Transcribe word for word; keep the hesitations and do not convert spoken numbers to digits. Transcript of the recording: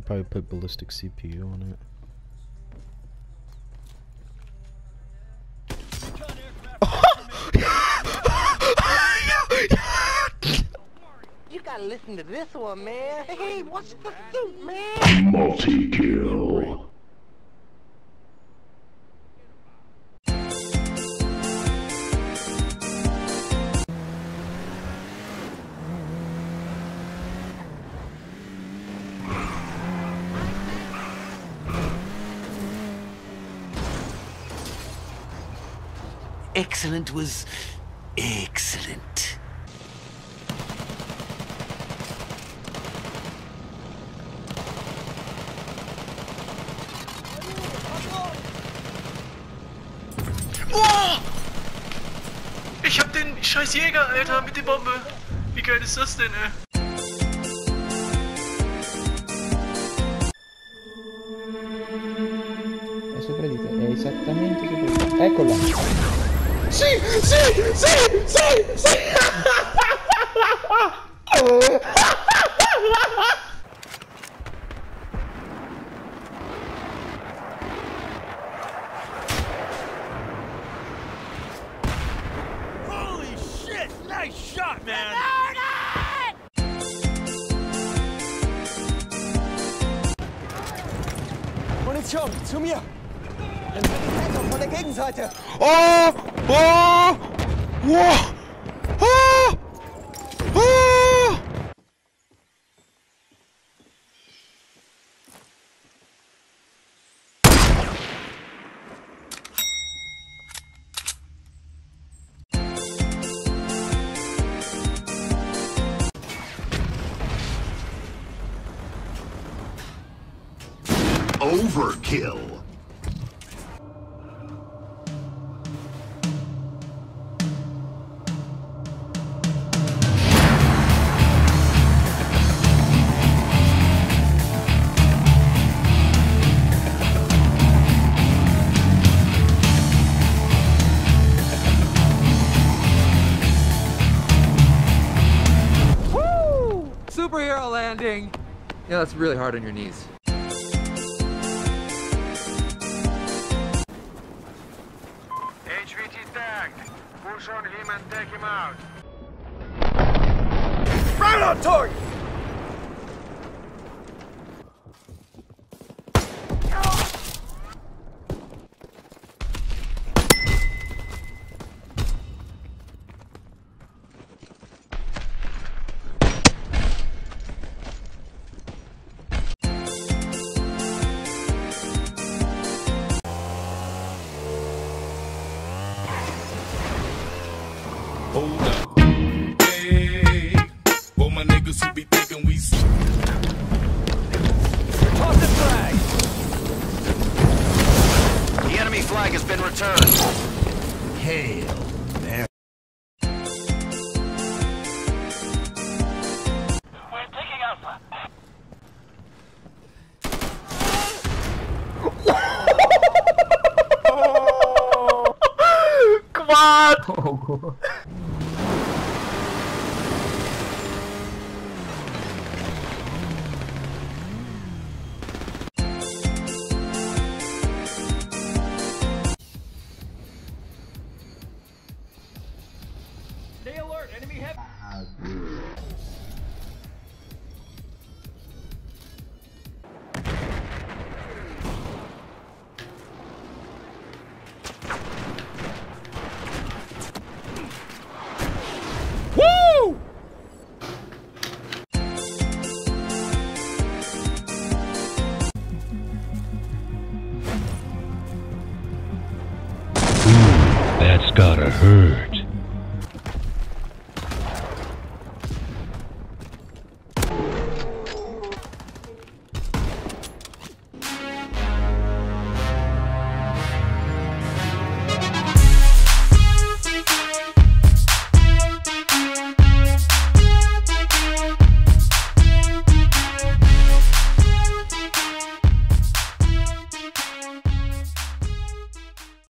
probably put ballistic C P U on it. You gotta listen to this one, man. Hey, what's the suit, man? Multi-kill. Excellent was excellent. Oh! Ich hab den scheiß Jäger, Alter, mit der Bombe. Wie geil ist das denn, ey? È sopra di te, è esattamente sopra di te. Eccola! Sì, sì, sì, sì, sì! Holy shit! Nice shot, man! Munition, zu mir! Von der Gegenseite! Oh! Oh! Wow! Oh! Oh! Overkill. Woo! Superhero landing! Yeah, that's really hard on your knees. H V T tagged. Push on him and take him out. Right on target! Hold up. Hey, for my niggas who be thinking we Toss the flag! The enemy flag has been returned. Hail Mary. We're taking Alpha. Come on! Oh, Stay alert, enemy heavy. Woo! That's gotta hurt.